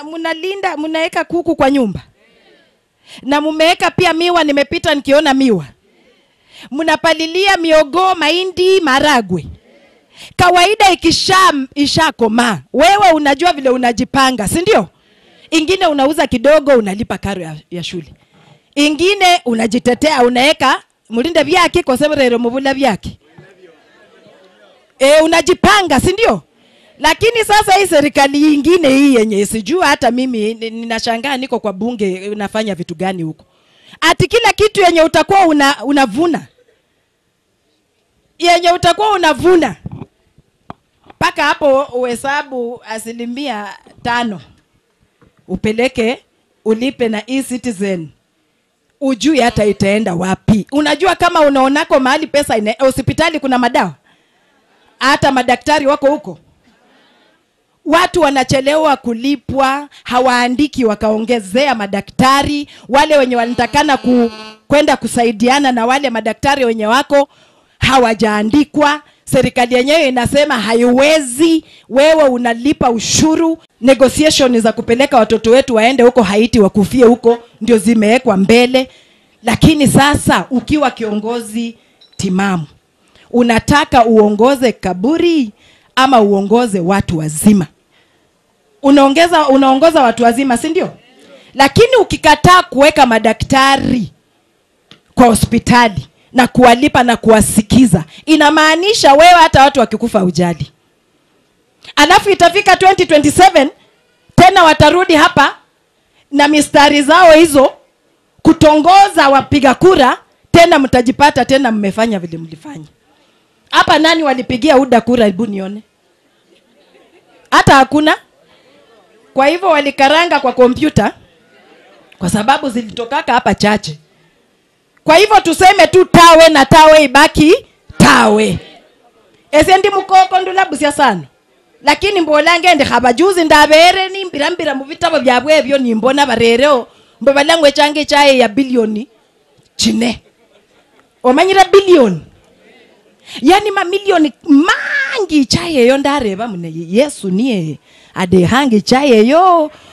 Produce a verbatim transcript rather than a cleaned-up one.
muna munalinda munaeka kuku kwa nyumba. Na mumeweka pia miwa, nimepita nikiona miwa. Munapalilia miogo, mahindi, maragwe. Kawaida ikisha ishakoma, wewe unajua vile unajipanga, si ndio? Ingine unauza kidogo, unalipa karo ya, ya shule. Ingine unajitetea, unaeka mulinde vyake kwa sababu rero mubula vyake. Eh, unajipanga, si ndio? Lakini sasa hii serikali nyingine hii yenye sijua hata mimi ninashangaa niko kwa bunge unafanya vitu gani huko. Ati kila kitu yenye utakuwa una, unavuna. Yenye utakuwa unavuna. Paka hapo uhesabu asilimia tano. Upeleke ulipe na e-citizen. Ujui hata itaenda wapi. Unajua kama unaonako mahali pesa ina hospitali kuna madawa. Hata madaktari wako huko. Watu wanachelewa kulipwa, hawaandiki wakaongezea madaktari, wale wenye wanatakana ku, kwenda kusaidiana na wale madaktari wenye wako hawajaandikwa. Serikali yenyewe inasema haiwezi, wewe unalipa ushuru. Negotiation za kupeleka watoto wetu waende huko Haiti wakufie huko ndio zimewekwa mbele. Lakini sasa ukiwa kiongozi timamu, unataka uongoze kaburi ama uongoze watu wazima? Unaongeza unaongoza watu wazima, si ndio? Lakini ukikataa kuweka madaktari kwa hospitali na kuwalipa na kuwasikiza, inamaanisha wewe hata watu wakikufa ujali. Alafu itafika twenty twenty-seven tena watarudi hapa na mistari zao hizo kutongoza wapiga kura, tena mtajipata tena mmefanya vile mlifanya. Hapa nani walipigia U D A kura, hebu nione? Hata hakuna. Kwa hivyo walikaranga kwa kompyuta kwa sababu zilitokaka hapa chache. Kwa hivyo tuseme tu tawe na tawe ibaki tawe. Ese ndi mukoko ndula busia sana. Lakini mbolange ndi habajuzi ndabere ni mbirambira mu bitabo byabwe byo nimbona barereo mbabalangwe change chaye ya bilioni chine. Omanyira bilioni. Yani mamilioni mangi chaye yo ndareba mune Yesu niye ade hangi chaye yo